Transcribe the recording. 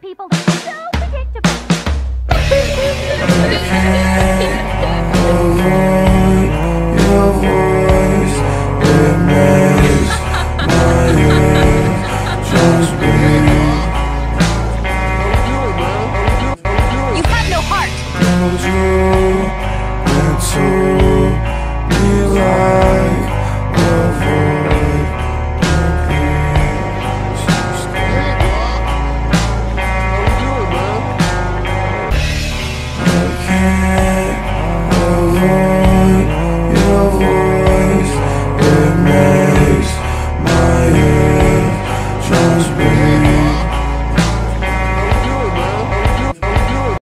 people are so predictable. Your voice, it makes my ears just